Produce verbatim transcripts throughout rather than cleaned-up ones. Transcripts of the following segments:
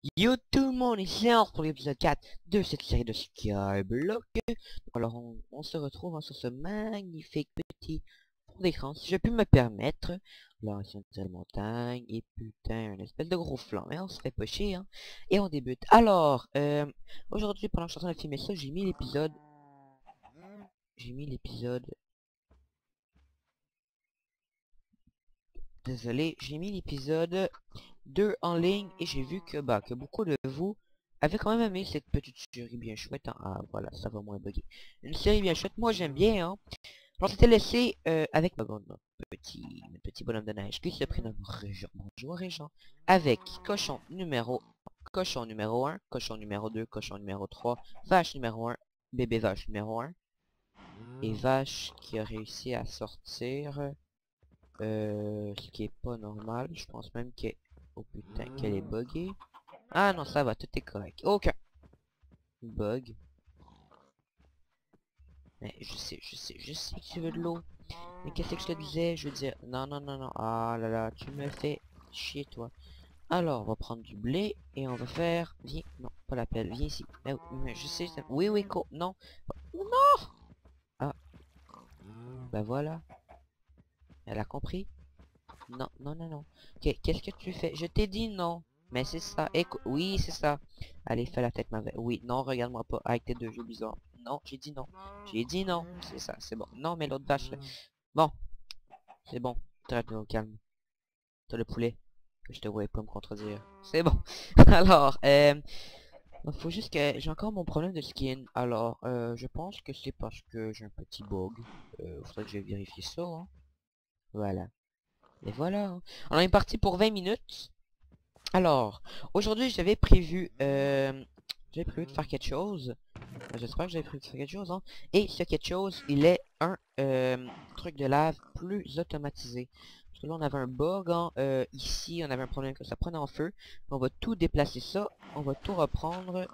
Yo tout le monde, ici Léonce pour l'épisode quatre de cette série de Skyblock. Alors on, on se retrouve hein, sur ce magnifique petit fond d'écran, si je puis me permettre. Là ici on tire la montagne, et putain, une espèce de gros flanc, mais on se fait pas chier hein. Et on débute. Alors, euh, aujourd'hui pendant que je suis en train de filmer ça, j'ai mis l'épisode... J'ai mis l'épisode... Désolé, j'ai mis l'épisode deux en ligne et j'ai vu que, bah, que beaucoup de vous avaient quand même aimé cette petite série bien chouette. Hein. Ah voilà, ça va moins bugger. Une série bien chouette, moi j'aime bien. Hein. On s'était laissé euh, avec notre petit, notre petit bonhomme de neige qui se prénomme Régent. Bonjour Régent. Avec cochon numéro cochon numéro un, cochon numéro deux, cochon numéro trois, vache numéro un, bébé vache numéro un. Et vache qui a réussi à sortir... Euh, ce qui est pas normal, je pense même qu'elle... Oh putain, qu'elle est buggée. Ah non, ça va, tout est correct. Aucun bug. Mais je sais, je sais, je sais que tu veux de l'eau. Mais qu'est-ce que je te disais? Je veux dire, non, non, non, non. Ah là là, tu me fais chier, toi. Alors, on va prendre du blé et on va faire... Viens, non, pas la pelle, viens ici. Mais, mais je sais, ça... oui, oui, co... Non. Non. Ah, bah voilà. Elle a compris. Non, non, non, non. Ok, qu'est-ce que tu fais? Je t'ai dit non. Mais c'est ça. Écoute, oui, c'est ça. Allez, fais la tête mauvaise. Oui, non, regarde-moi pas avec tes deux yeux bizarres. Non, j'ai dit non. J'ai dit non. C'est ça, c'est bon. Non, mais l'autre vache, là. Bon, c'est bon. Traite-nous au calme. T'as le poulet. Que je te voyais pas me contredire. C'est bon. Alors, euh... faut juste que... J'ai encore mon problème de skin. Alors, euh, je pense que c'est parce que j'ai un petit bug. Euh, faudrait que je vérifie ça, hein. Voilà. Et voilà. Hein. On est parti pour vingt minutes. Alors, aujourd'hui j'avais prévu, euh, j'avais prévu de faire quelque chose. J'espère que j'avais prévu de faire quelque chose, hein. Et ce quelque chose, il est un euh, truc de lave plus automatisé. Parce que là on avait un bug, hein. Euh, ici on avait un problème que ça prenait en feu. On va tout déplacer ça, on va tout reprendre.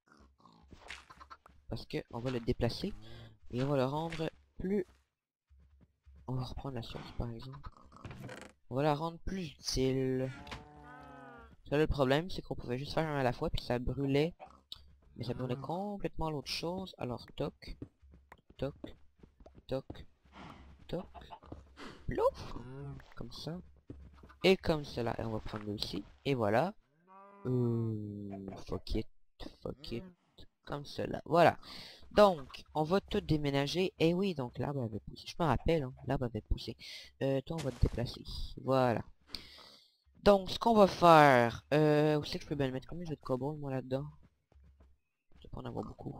Parce que on va le déplacer. Et on va le rendre plus... On va reprendre la source par exemple. On va la rendre plus utile. Ça, le problème, c'est qu'on pouvait juste faire un à la fois, puis ça brûlait. Mais ça brûlait complètement l'autre chose. Alors, toc, toc, toc, toc, plouf, comme ça. Et comme cela. Et on va prendre le aussi. Et voilà. Euh, fuck it, fuck it. Comme cela. Voilà. Donc, on va tout déménager. Et oui, donc l'arbre avait poussé. Je me rappelle, hein, l'arbre avait poussé. Euh, toi, on va te déplacer. Voilà. Donc, ce qu'on va faire... Euh, où c'est que je peux bien le mettre? Combien j'ai de cobalt, moi, là-dedans? Je vais pas en avoir beaucoup.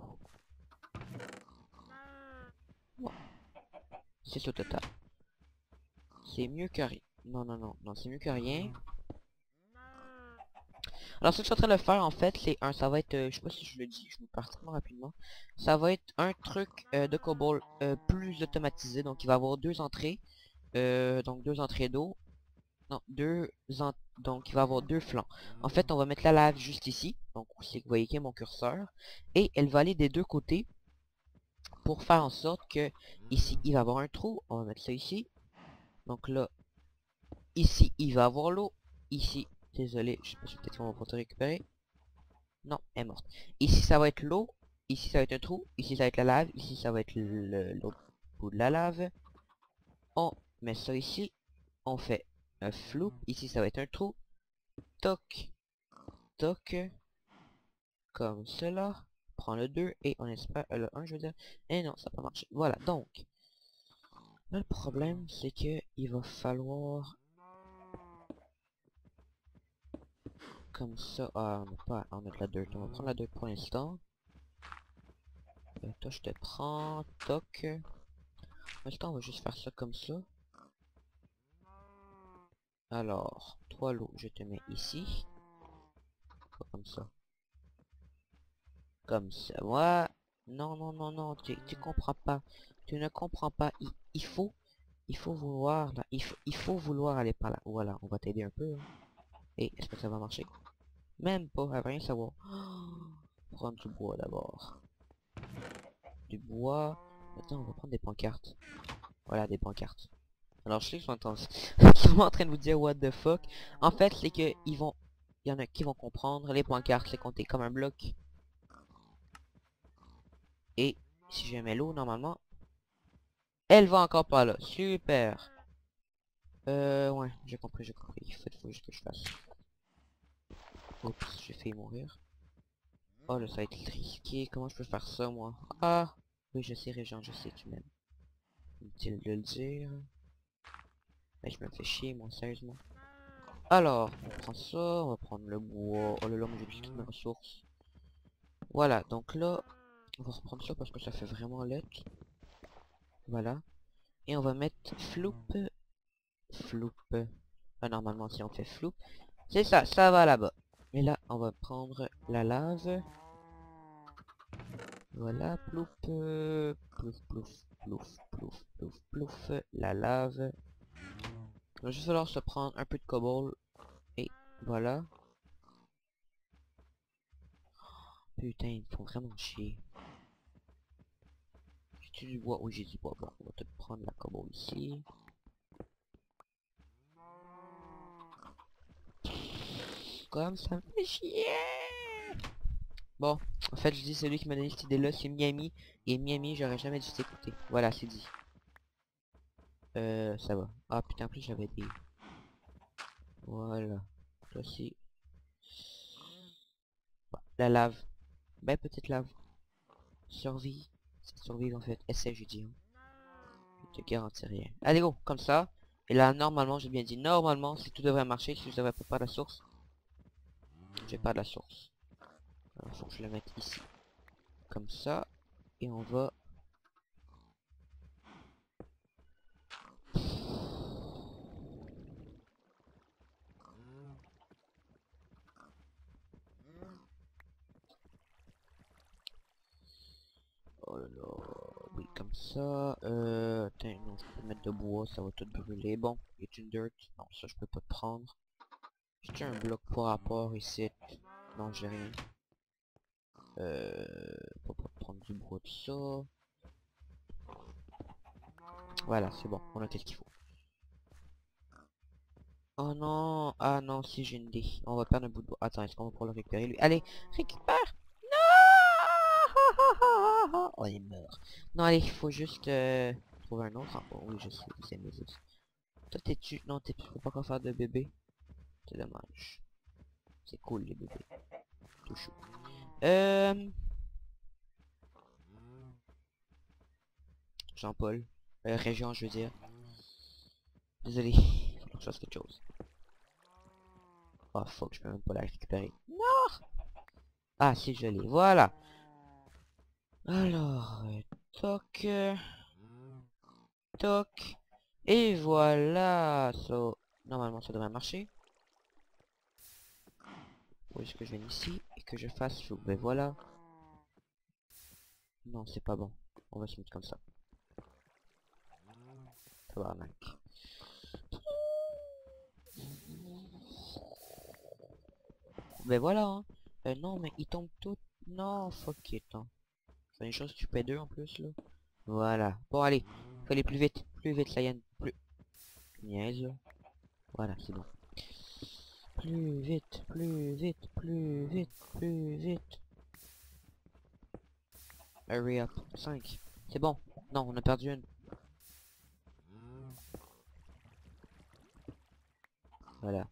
Bon. C'est au total. C'est mieux que rien. Non, non, non. Non, c'est mieux que rien. Alors, ce que je suis en train de faire, en fait, c'est un... Ça va être... Euh, je sais pas si je le dis. Je me pars tellement rapidement. Ça va être un truc euh, de cobalt euh, plus automatisé. Donc, il va avoir deux entrées. Euh, donc, deux entrées d'eau. Non, deux... En... Donc, il va avoir deux flancs. En fait, on va mettre la lave juste ici. Donc, c'est vous voyez qu'il y a mon curseur. Et elle va aller des deux côtés. Pour faire en sorte que... Ici, il va avoir un trou. On va mettre ça ici. Donc là... Ici, il va avoir l'eau. Ici, désolé, je sais pas si peut-être qu'on va pouvoir te récupérer. Non, elle est morte. Ici, ça va être l'eau. Ici, ça va être un trou. Ici, ça va être la lave. Ici, ça va être l'autre bout de la lave. On met ça ici. On fait un flou. Ici, ça va être un trou. Toc. Toc. Comme cela. Prends le deux et on espère... Euh, le un, je veux dire. Et non, ça n'a pas marché. Voilà, donc. Là, le problème, c'est que il va falloir... Comme ça, ah, on n'a pas à en mettre la dirt. On va prendre la dirt pour l'instant. Euh, toi, je te prends. Toc. Pour l'instant, on va juste faire ça comme ça. Alors, toi, l'eau, je te mets ici. Pas comme ça. Comme ça. Ouais. Non, non, non, non. Tu, tu comprends pas. Tu ne comprends pas. Il, il faut... Il faut vouloir, là. Il faut, il faut vouloir aller par là. Voilà, on va t'aider un peu. Hein. Et est-ce que ça va marcher? Même pas, à rien savoir. Oh, prendre du bois d'abord. Du bois. Maintenant, on va prendre des pancartes. Voilà, des pancartes. Alors, je sais que je suis en, sûrement en train de vous dire what the fuck. En fait, c'est que ils vont... il y en a qui vont comprendre. Les pancartes, c'est compté comme un bloc. Et si je mets l'eau, normalement, elle va encore pas là. Super. Euh, ouais, j'ai compris, j'ai compris. Il faut, faut juste que je fasse. Oups, j'ai failli mourir. Oh là, ça va être risqué. Comment je peux faire ça, moi? Ah, oui, je sais, Régent, je sais, tu m'aimes. Inutile de le dire. Mais je me fais chier, moi, sérieusement. Alors, on prend ça, on va prendre le bois. Oh là là, moi j'ai toutes mes ressources. Voilà, donc là, on va reprendre ça parce que ça fait vraiment lettre. Voilà. Et on va mettre floup. Floup. Ah, normalement, si on fait floup, c'est ça, ça va là-bas. Et là, on va prendre la lave. Voilà, plouf, euh, plouf, plouf, plouf, plouf, plouf, plouf, la lave. Il va juste falloir se prendre un peu de cobble. Et voilà. Putain, ils font vraiment chier. J'ai du bois? Oui, j'ai du bois. Bon, on va te prendre la cobble ici. Comme ça me fait chier. Bon, en fait, je dis celui qui m'a donné cette idée-là, c'est Miami. Et Miami, j'aurais jamais dû t'écouter. Voilà, c'est dit. Euh, ça va. Ah putain, en plus j'avais des... Voilà. Toi aussi. Bah, la lave. Ben, petite lave. Survie. C'est survivre en fait. Essaie, je dis. Hein. Je te garantis rien. Allez, go, comme ça. Et là, normalement, j'ai bien dit, normalement, si tout devrait marcher, si je devrais pas perdre la source. J'ai pas de la source. Alors, faut que je la mette ici. Comme ça. Et on va... Oh là là, oui, comme ça. Euh, tiens, non, je peux mettre de bois, ça va tout brûler. Bon, et une dirt. Non, ça je peux pas te prendre. J'ai un bloc pour rapport ici. Non, j'ai rien. Euh, faut pas prendre du bois de ça. Voilà, c'est bon, on a tout ce qu'il faut. Oh non, ah non, si j'ai une dé. On va perdre un bout de bois. Attends, est-ce qu'on va pouvoir le récupérer lui? Allez, récupère! Non! Oh, il est mort. Non, allez, il faut juste euh, trouver un autre. Oh, oui, je sais, c'est mes os. Toi, t'es-tu... Non, t'es... tu peux pas encore faire de bébé. C'est dommage. C'est cool, les bébés. Tout chou. Euh... Jean-Paul. Euh, Région, je veux dire. Désolé. Il faut que je fasse quelque chose. Oh, fuck, je peux même pas la récupérer. Non! Ah, si, je l'ai. Voilà. Alors, euh, toc. euh, Toc. Et voilà. So, normalement, ça devrait marcher. Faut juste que je vienne ici et que je fasse flou. Ben voilà. Non, c'est pas bon. On va se mettre comme ça. Tabarnak. Ben voilà. Hein. Euh, non, mais il tombe tout. Non, fuck it. Hein. C'est une chose, tu paies deux en plus là. Voilà. Bon, allez. Faut aller plus vite. Plus vite, ça y est. Plus. Niaise là. Voilà, c'est bon. Plus vite, plus vite, plus vite, plus vite. Hurry up. cinq. C'est bon. Non, on a perdu une. Voilà.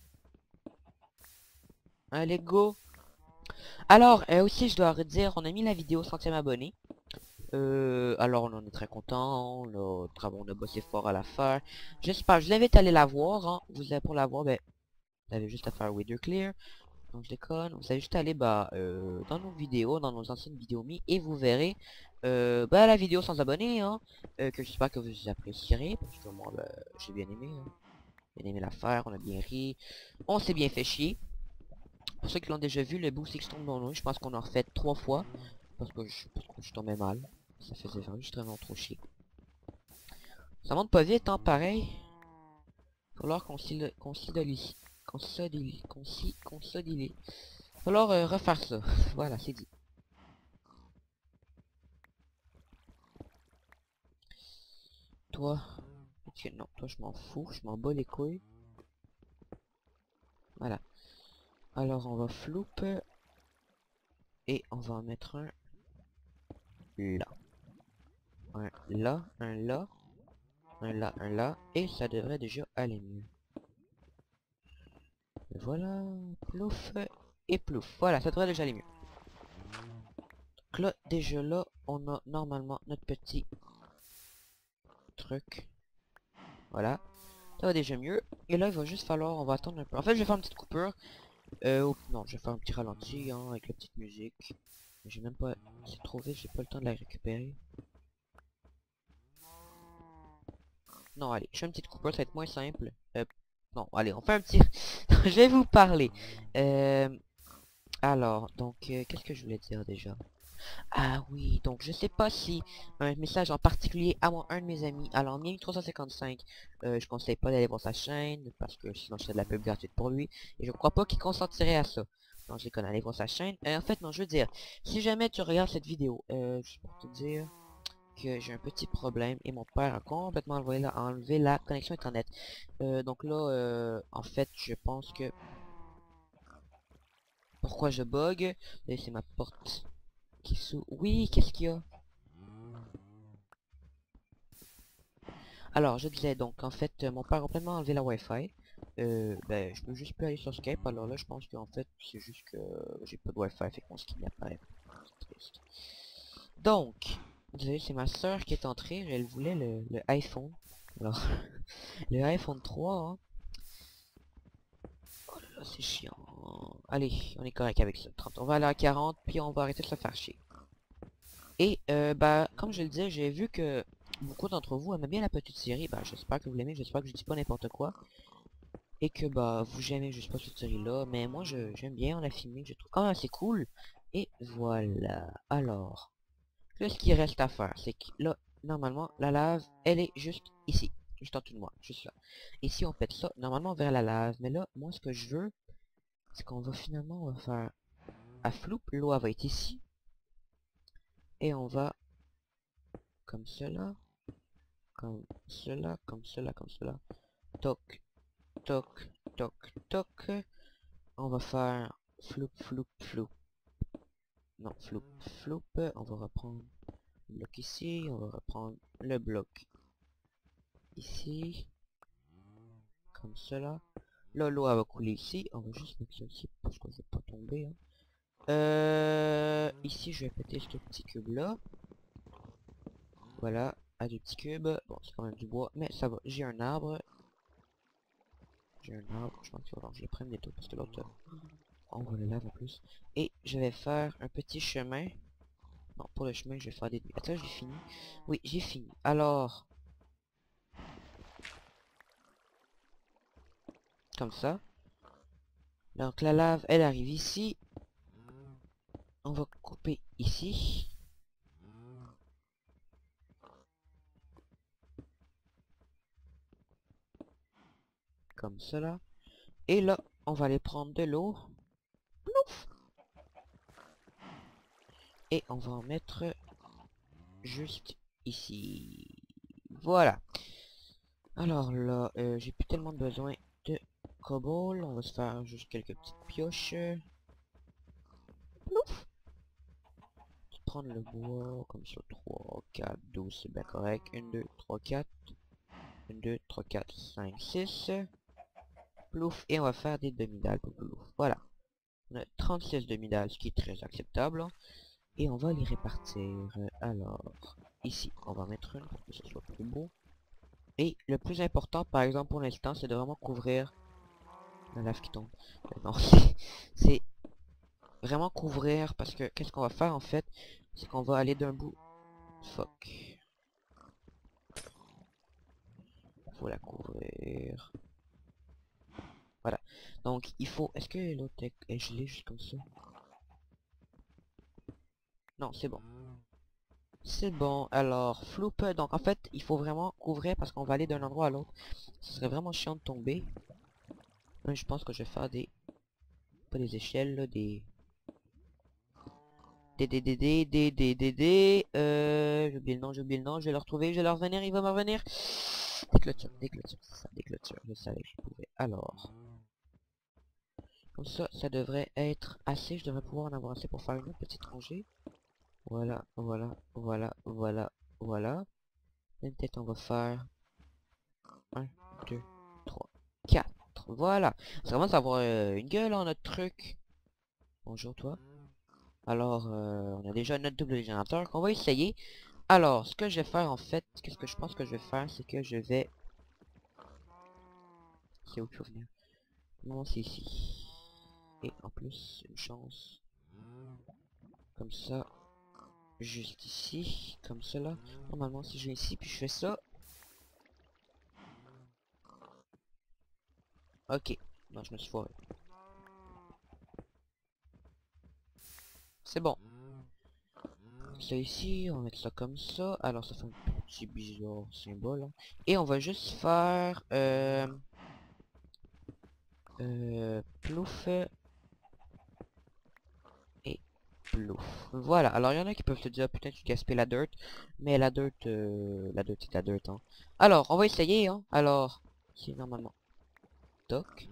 Allez, go. Alors, euh, aussi, je dois redire, on a mis la vidéo centième abonné. Euh, alors, on en est très content. On a, on a bossé fort à la faire. J'espère, je vous invite à aller la voir. Hein. Vous avez pour la voir, ben, vous avez juste à faire Weather Clear. Donc je déconne, vous avez juste à aller bah, euh, dans nos vidéos, dans nos anciennes vidéos mi, et vous verrez euh, bah, la vidéo sans abonnés, hein, euh, que j'espère que vous apprécierez, parce que moi, bah, j'ai bien aimé, hein. Bien aimé l'affaire, on a bien ri, on s'est bien fait chier. Pour ceux qui l'ont déjà vu, le boost X tombe dans l'eau, je pense qu'on a refait trois fois, parce que je, parce que je tombais mal, ça faisait vraiment trop chier. Ça monte pas vite, hein, pareil. Il va falloir qu'on s'y consolide, consolide, consolide. Il va falloir euh, refaire ça, voilà, c'est dit. Toi, ok, non, toi je m'en fous, je m'en bats les couilles. Voilà. Alors on va floup. Et on va en mettre un là. Un là, un là, un là, un là. Et ça devrait déjà aller mieux. Voilà, plouf et plouf. Voilà, ça devrait déjà aller mieux. Donc là, déjà là, on a normalement notre petit truc. Voilà, ça va déjà mieux. Et là, il va juste falloir, on va attendre un peu. En fait, je vais faire une petite coupure. Euh, oh, non, je vais faire un petit ralenti hein, avec la petite musique. J'ai même pas, c'est trop vite, j'ai pas le temps de la récupérer. Non, allez, je fais une petite coupure, ça va être moins simple. Euh, non, allez, on fait un petit... Je vais vous parler. Euh, alors, donc, euh, qu'est-ce que je voulais dire déjà? Ah oui, donc je sais pas si un message en particulier à moi, un de mes amis, alors Miami trois cent cinquante-cinq, euh, je conseille pas d'aller voir sa chaîne, parce que sinon je fais de la pub gratuite pour lui, et je crois pas qu'il consentirait à ça. Non, je déconne, aller voir sa chaîne. Euh, en fait, non, je veux dire, si jamais tu regardes cette vidéo, euh, juste pour te dire que j'ai un petit problème, et mon père a complètement enlevé la, enlevé la connexion internet. Euh, donc là, euh, en fait, je pense que... Pourquoi je bug? Et c'est ma porte qui s'ouvre. Oui, qu'est-ce qu'il y a? Alors, je disais donc, en fait, euh, mon père a complètement enlevé la Wi-Fi. Euh, ben, je peux juste plus aller sur Skype. Alors là, je pense qu'en fait, c'est juste que j'ai pas de Wi-Fi, fait que mon skin apparaît. C'est triste. Donc, désolé, c'est ma soeur qui est entrée. Elle voulait le, le iPhone. Alors, le iPhone trois, hein. Oh là là, c'est chiant. Allez, on est correct avec ça. trente. On va aller à quarante, puis on va arrêter de se faire chier. Et, euh, bah, comme je le disais, j'ai vu que beaucoup d'entre vous aimaient bien la petite série. Bah, j'espère que vous l'aimez, j'espère que je dis pas n'importe quoi. Et que, bah, vous aimez juste pas cette série-là. Mais moi, je j'aime bien, on a filmé, je trouve quand même assez cool. Et voilà. Alors, là, ce qu'il reste à faire, c'est que là, normalement, la lave, elle est juste ici. Juste en dessous de moi, juste là. Et si on pète ça, normalement, vers la lave. Mais là, moi, ce que je veux, c'est qu'on va finalement, on va faire à floup. L'eau, elle va être ici. Et on va, comme cela. Comme cela, comme cela, comme cela. Toc, toc, toc, toc. On va faire floup, floup, floup. Non, floup, floup. On va reprendre le bloc ici. On va reprendre le bloc ici. Comme cela. Là, l'eau va couler ici. On va juste mettre ça ici parce que je vais pas tomber. Hein. Euh, ici, je vais péter ce petit cube là. Voilà, à deux petits cubes. Bon, c'est quand même du bois, mais ça va. J'ai un arbre. J'ai un arbre. Je pense qu'il va falloir que je le prenne bientôt parce que l'autre, on va le lave en plus. Et je vais faire un petit chemin. Non, pour le chemin, je vais faire des... Attends, j'ai fini. Oui, j'ai fini. Alors, comme ça. Donc la lave, elle arrive ici. On va couper ici. Comme cela. Et là, on va aller prendre de l'eau. Plouf! Et on va en mettre juste ici. Voilà. Alors là, euh, j'ai plus tellement besoin de cobble. On va se faire juste quelques petites pioches. Plouf! Prendre le bois comme ça. trois, quatre, douze, c'est bien correct. un, deux, trois, quatre. un, deux, trois, quatre, cinq, six. Plouf. Et on va faire des demi-dalles pour plouf. Voilà. On a trente-six demi-dalles, ce qui est très acceptable. Et on va les répartir. Alors, ici, on va mettre une pour que ce soit plus beau. Et le plus important, par exemple, pour l'instant, c'est de vraiment couvrir la lave qui tombe. Euh, non, c'est vraiment couvrir parce que qu'est-ce qu'on va faire en fait, c'est qu'on va aller d'un bout. Fuck. Faut la couvrir. Voilà. Donc il faut. Est-ce que l'autre est, est gelé juste comme ça? Non, c'est bon. C'est bon. Alors, floup. Donc en fait, il faut vraiment couvrir parce qu'on va aller d'un endroit à l'autre. Ce serait vraiment chiant de tomber. Là, je pense que je vais faire des. Pas des échelles, là, des. Des des des des des des des des euh j'ai oublié le nom, j'ai oublié le nom, je vais le retrouver, je vais le revenir, il va me revenir. Des clôtures, des clôtures, c'est ça, des clôtures, je savais que je pouvais. Alors. Comme ça, ça devrait être assez. Je devrais pouvoir en avoir assez pour faire une autre petite rangée. Voilà, voilà, voilà, voilà, voilà. Et peut-être on va faire un, deux, trois, quatre. Voilà. Ça commence à avoir euh, une gueule en notre truc. Bonjour toi. Alors, euh, on a déjà notre double générateur qu'on va essayer. Alors, ce que je vais faire en fait, qu'est-ce que je pense que je vais faire, c'est que je vais... C'est où qu'il faut venir? Non, c'est ici. Et en plus, une chance. Comme ça. Juste ici. Comme cela. Normalement, si je viens ici, puis je fais ça. Ok. Non, je me suis foiré. C'est bon. Ça ici, on va mettre ça comme ça. Alors, ça fait un petit bizarre symbole. Hein. Et on va juste faire... Euh... Euh... Plouf. Et plouf. Voilà. Alors, il y en a qui peuvent se dire, putain, tu gaspilles la dirt. Mais la dirt... Euh... La dirt, c'est la dirt, hein. Alors, on va essayer, hein. Alors, c'est normalement... Toc.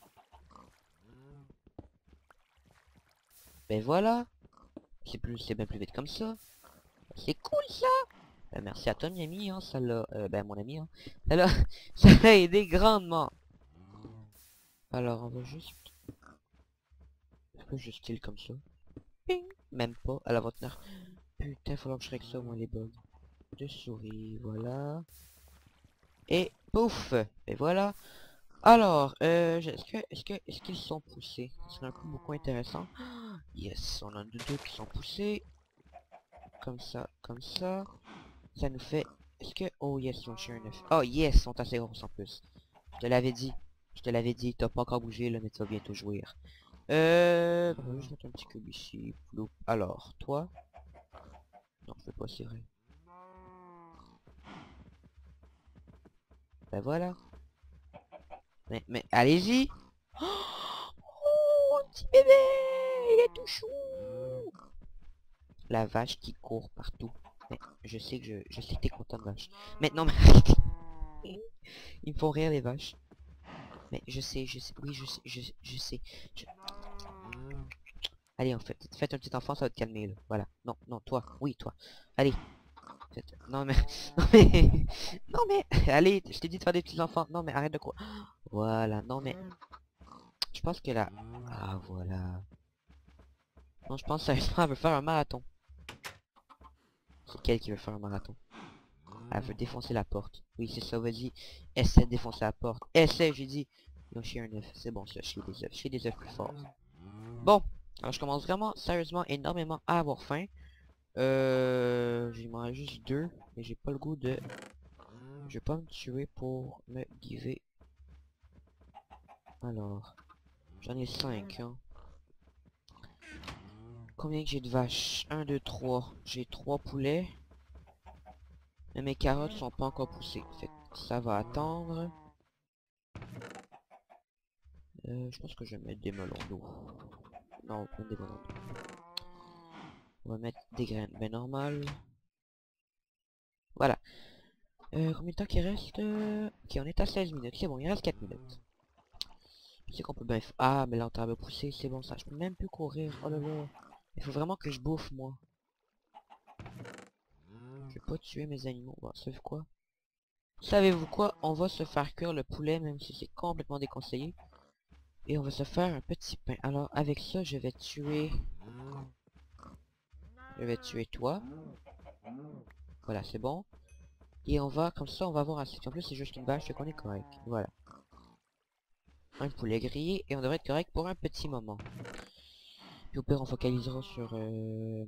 Ben voilà. C'est plus, c'est bien plus vite comme ça. C'est cool ça. Ben, merci à toi Miami, hein, ça l'a, euh, ben mon ami, hein, ça l'a, ça l'a aidé grandement. Alors on va juste, je peux juste kill comme ça. Ping, même pas, à la tenir. Putain, il faut que je règle ça, moi les bugs de souris, voilà. Et pouf, et voilà. Alors, euh, est-ce que, est-ce que, est-ce qu'ils sont poussés? C'est un coup beaucoup intéressant. Yes, on en a deux qui sont poussés. Comme ça, comme ça. Ça nous fait... Est-ce que... Oh yes, ils ont chez un neuf. Oh yes, ils sont assez grosses en plus. Je te l'avais dit. Je te l'avais dit. T'as pas encore bougé là, mais tu vas bientôt jouir. Euh... On va juste mettre un petit cube ici. Ploup. Alors, toi... Non, je veux pas, c'est vrai. Ben voilà. Mais, mais, allez-y. Oh, petit bébé. Il est tout chou. La vache qui court partout. Mais je sais que je, je sais que t'es content de vache. Mais non, mais... Ils me font rire les vaches. Mais je sais, je sais, oui je sais, je, je sais. Je... Allez en fait, faites un petit enfant, ça va te calmer là. Voilà. Non, non, toi, oui, toi. Allez. Faites... Non mais, non mais, non mais, allez, je t'ai dit de faire des petits enfants. Non mais arrête de quoi. Voilà, non mais, je pense que là, ah voilà. Non, je pense sérieusement, elle veut faire un marathon. C'est quelle qui veut faire un marathon? Elle veut défoncer la porte. Oui, c'est ça, vas-y. Essaie de défoncer la porte. Essaie, j'ai dit. Ils ont chié un œuf. C'est bon, ça, chier des œufs. Chier des œufs plus forts. Bon. Alors, je commence vraiment, sérieusement, énormément à avoir faim. Euh... J'y mange juste deux. Mais j'ai pas le goût de... Je vais pas me tuer pour me giver. Alors... J'en ai cinq, hein. Combien que j'ai de vaches? un, deux, trois. J'ai trois poulets. Mais mes carottes sont pas encore poussées. Fait que ça va attendre. Euh, je pense que je vais mettre des melons d'eau. Non, pas des melons d'eau. On va mettre des graines. Ben normal. Voilà. Euh, combien de temps qu'il reste? Ok, on est à seize minutes. C'est bon, il reste quatre minutes. C'est qu'on peut bien... Ah, mais là, on t'a poussé. C'est bon, ça. Je peux même plus courir. Oh là là. Il faut vraiment que je bouffe, moi. Je vais pas tuer mes animaux. Bon, savez-vous quoi? Savez-vous quoi? On va se faire cuire le poulet, même si c'est complètement déconseillé. Et on va se faire un petit pain. Alors, avec ça, je vais tuer... Je vais tuer toi. Voilà, c'est bon. Et on va, comme ça, on va avoir assez. En plus, c'est juste une vache, donc on est correct. Voilà. Un poulet grillé, et on devrait être correct pour un petit moment. Puis au pire, on focalisera sur... Euh,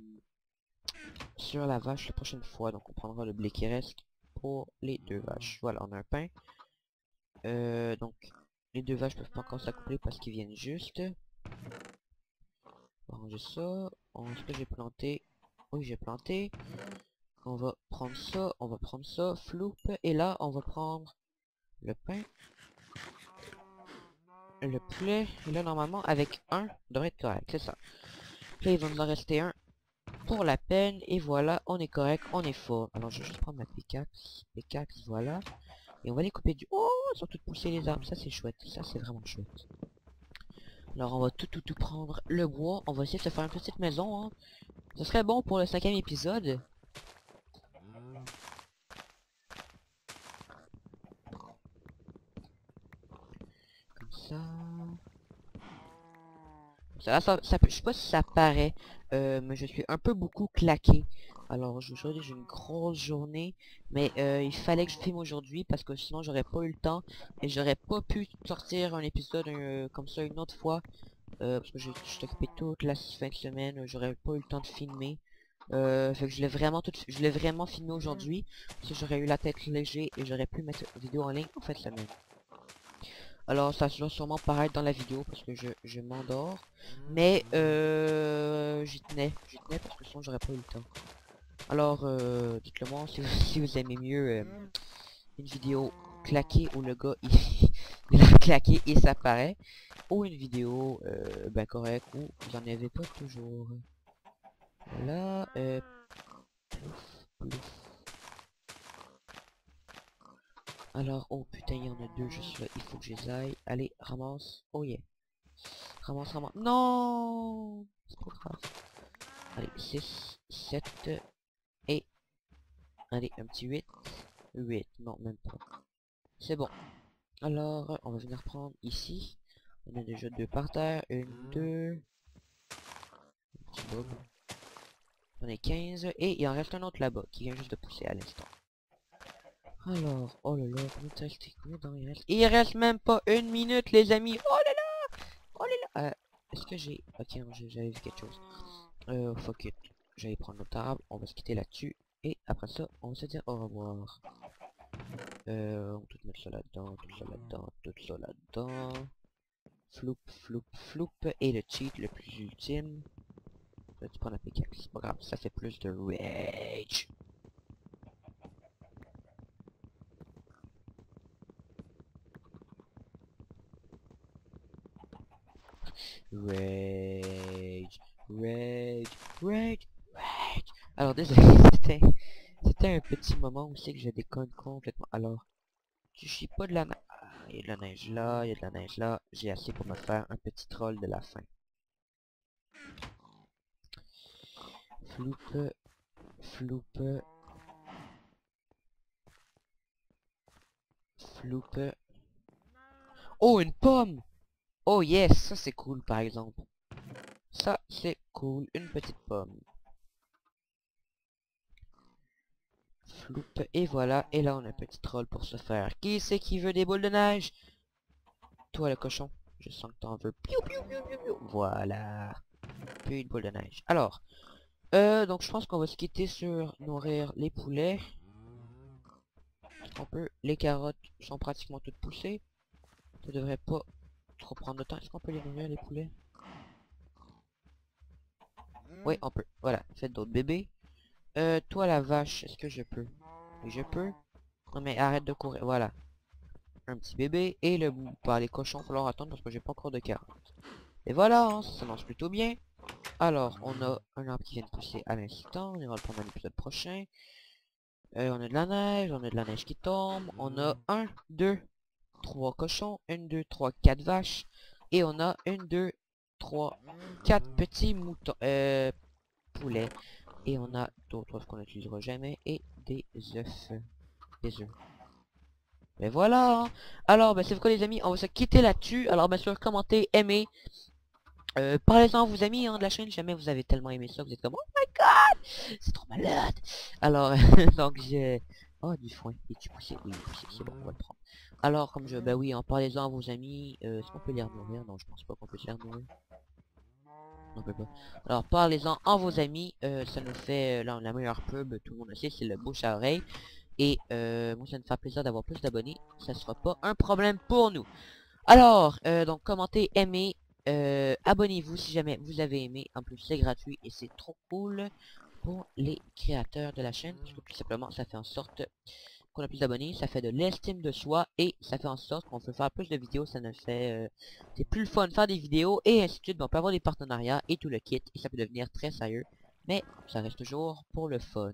sur la vache la prochaine fois. Donc on prendra le blé qui reste pour les deux vaches. Voilà, on a un pain. Euh, donc, les deux vaches peuvent pas encore s'accoupler parce qu'ils viennent juste. On va ranger ça. Est-ce que j'ai planté? Oui, j'ai planté. On va prendre ça, on va prendre ça, floup. Et là, on va prendre le pain. Le poulet. Et là, normalement, avec un, on devrait être correct, c'est ça. Là, il va nous en rester un pour la peine. Et voilà, on est correct, on est fort. Alors, je vais juste prendre ma pickaxe. Pickaxe, voilà. Et on va les couper du... Oh, ils sont toutes poussées les arbres. Ça, c'est chouette. Ça, c'est vraiment chouette. Alors on va tout tout tout prendre le bois. On va essayer de se faire une petite maison, hein. Ce serait bon pour le cinquième épisode. Comme ça. Ça, ça, ça, je sais pas si ça paraît, euh, mais je suis un peu beaucoup claqué. Alors aujourd'hui j'ai une grosse journée, mais euh, il fallait que je filme aujourd'hui parce que sinon j'aurais pas eu le temps et j'aurais pas pu sortir un épisode euh, comme ça une autre fois euh, parce que je, je suis occupé toute la fin de semaine, j'aurais pas eu le temps de filmer. Euh, fait que je l'ai vraiment tout, je l'ai vraiment filmé aujourd'hui parce que j'aurais eu la tête léger et j'aurais pu mettre une vidéo en ligne en fin de semaine. Alors ça doit sûrement paraître dans la vidéo parce que je, je m'endors. Mais euh, j'y tenais, j'y tenais parce que sinon j'aurais pas eu le temps. Alors euh, dites-le moi si vous, si vous aimez mieux euh, une vidéo claquée où le gars il, il a claqué et ça paraît. Ou une vidéo euh, ben correcte où vous en avez pas toujours. Voilà. Euh, plouf, plouf. Alors, oh putain, il y en a deux juste là. Il faut que je les aille. Allez, ramasse. Oh yeah. Ramasse, ramasse. Non, c'est pas grave. Allez, six, sept, et... Allez, un petit huit. huit, non, même pas. C'est bon. Alors, on va venir prendre ici. On a déjà deux par terre. Une, deux... Un petit bob. On est quinze. Et il en reste un autre là-bas, qui vient juste de pousser à l'instant. Alors, oh là là, combien de resté? Combien de temps il reste? Il reste même pas une minute, les amis. Oh là là! Oh là là! Euh, est-ce que j'ai... Ok, non, j'avais vu quelque chose. Euh, fuck it. J'allais prendre notre table, on va se quitter là-dessus. Et après ça, on va se dire au revoir. Euh, on va tout mettre ça là-dedans, tout ça là-dedans, tout ça là-dedans. Floup, floup, floup. Et le cheat le plus ultime. Là, tu prends la pickaxe, c'est pas grave, ça fait plus de rage. Rage, rage, rage, rage. Alors désolé, c'était c'était un petit moment où c'est que je déconne complètement. Alors, je suis pas de la neige. Il y a de la neige là, il y a de la neige là. J'ai assez pour me faire un petit troll de la fin. Floupe, floupe, floupe. Oh, une pomme! Oh yes, ça c'est cool par exemple. Ça c'est cool, une petite pomme. Floupe, et voilà, et là on a un petit troll pour se faire. Qui c'est qui veut des boules de neige? Toi le cochon, je sens que t'en veux. Piou, piou, piou, piou, piou. Voilà. Puis une boule de neige. Alors, euh, donc je pense qu'on va se quitter sur nourrir les poulets. On peut, les carottes sont pratiquement toutes poussées. Ça devrait pas trop prendre de temps. Est-ce qu'on peut les nourrir les poulets? Oui, on peut. Voilà, faites d'autres bébés. Euh, toi la vache, est-ce que je peux? Oui, je peux. Non mais arrête de courir, voilà. Un petit bébé. Et le bout par les cochons, faut leur attendre parce que j'ai pas encore de carottes. Et voilà, hein, ça marche plutôt bien. Alors, on a un arbre qui vient de pousser à l'instant. On ira le prendre dans l'épisode prochain. Euh, on a de la neige, on a de la neige qui tombe. On a un, deux, trois cochons. un, deux, trois, quatre vaches. Et on a un, deux, trois, quatre petits moutons. Euh, poulets. Et on a d'autres œufs qu'on n'utilisera jamais. Et des œufs. Des œufs. Mais voilà, hein. Alors, ben, c'est quoi les amis, on va se quitter là-dessus. Alors, bien sûr, commentez, aimez. Euh, parlez-en à vos amis hein, de la chaîne, jamais vous avez tellement aimé ça, vous êtes comme oh my god, c'est trop malade. Alors, donc j'ai... Oh, du foin, es-tu poussé? Oui, poussé, c'est bon, on va le prendre. Alors, comme je... Bah oui, en parlez-en à vos amis. Euh, Est-ce qu'on peut les nourrir? Non, je pense pas qu'on peut les nourrir. On peut pas. Alors, parlez-en à vos amis. Euh, ça nous fait... euh, là, la meilleure pub, tout le monde le sait, c'est le bouche à oreille. Et euh, moi, ça me fait plaisir d'avoir plus d'abonnés. Ça sera pas un problème pour nous. Alors, euh, donc, commentez, aimez. Euh, abonnez-vous si jamais vous avez aimé. En plus, c'est gratuit et c'est trop cool pour les créateurs de la chaîne. Parce que tout simplement, ça fait en sorte qu'on a plus d'abonnés. Ça fait de l'estime de soi. Et ça fait en sorte qu'on peut faire plus de vidéos. Ça ne fait... Euh, c'est plus le fun de faire des vidéos. Et ainsi de suite. On peut avoir des partenariats et tout le kit. Et ça peut devenir très sérieux. Mais ça reste toujours pour le fun.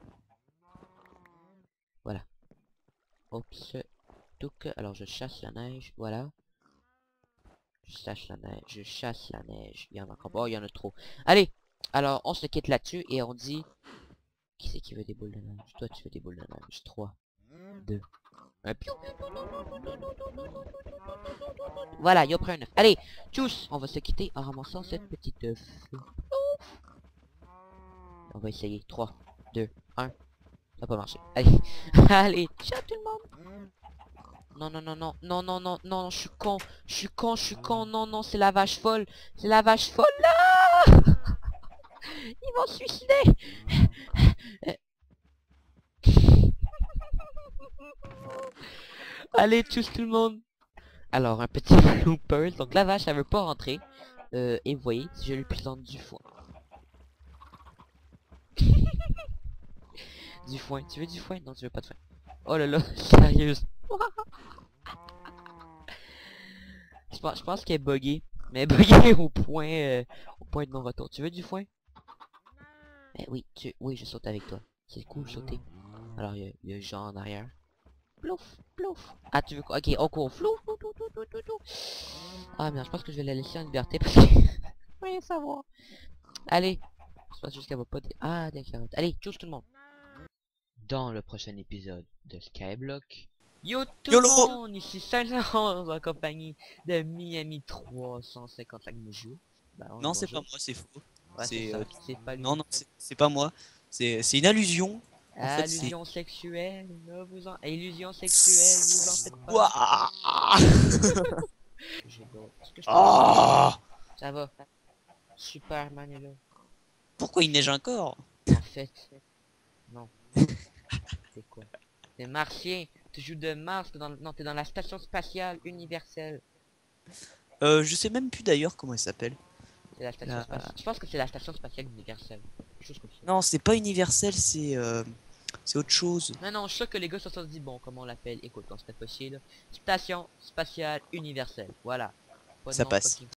Voilà. Oups. Donc, alors je chasse la neige. Voilà. Je chasse la neige, je chasse la neige. Il y en a encore. Oh, il y en a trop. Allez, alors on se quitte là-dessus et on dit... Qui c'est qui veut des boules de neige? Toi, tu veux des boules de neige. trois, deux, un. Voilà, il a pris un œuf. Allez, tous, on va se quitter en ramassant cette petite œuf. On va essayer. trois, deux, un. Ça n'a pas marché. Allez, allez, ciao tout le monde. Non, non, non, non, non, non, non, non, je suis con, je suis con, je suis con, non, non, c'est la vache folle, c'est la vache folle, là. Ils vont se suicider. Allez, tchuss tout le monde. Alors, un petit bloopers, donc la vache, elle veut pas rentrer, euh, et vous voyez, si je lui présente du foin. Du foin, tu veux du foin? Non, tu veux pas de foin. Oh là là, sérieuse. Je pense, je pense qu'elle est buggée. Mais buggée au point euh, au point de non retour. Tu veux du foin? Eh oui, tu... oui, je saute avec toi. C'est cool sauter. Alors il y, y a Jean en arrière. Plouf, plouf. Ah tu veux quoi? Ok, on court. Flou, flou, flou, flou, flou, flou, flou. Ah merde, je pense que je vais la laisser en liberté parce que... rien savoir. Allez. Je pense juste qu'elle va pas... Ah, des carottes. Allez, tchuss tout le monde. Dans le prochain épisode de Skyblock. Yo tout YOLO! le monde, ici Saint-Laurent en compagnie de Miami trois cent cinquante-cinq Moujou. Bah, on Non, est c'est pas bonjour. moi, c'est faux. Ouais, c'est C'est ça, euh, c'est pas lui. non, non, c'est c'est pas moi. C'est c'est une allusion. En fait, c'est Allusion sexuelle, ne vous en... Illusion sexuelle, vous en faites pas. Ouah. J'ai beau- Est-ce que je peux- Ah. Ça va. Superman est là. Pourquoi il neige encore? En fait, non. C'est quoi? T'es martien. Tu joues de Mars, t'es dans... non, t'es dans la station spatiale universelle. Euh, je sais même plus d'ailleurs comment elle s'appelle. C'est la station La- spatiale. Je pense que c'est la station spatiale universelle. Quelque chose comme ça. Non, c'est pas universel, c'est euh, c'est autre chose. Non, non, je suis sûr que les gars se sont dit, bon, comment on l'appelle? Écoute, on se fait possible. Station spatiale universelle. Voilà. Pas de Ça nom passe. fucking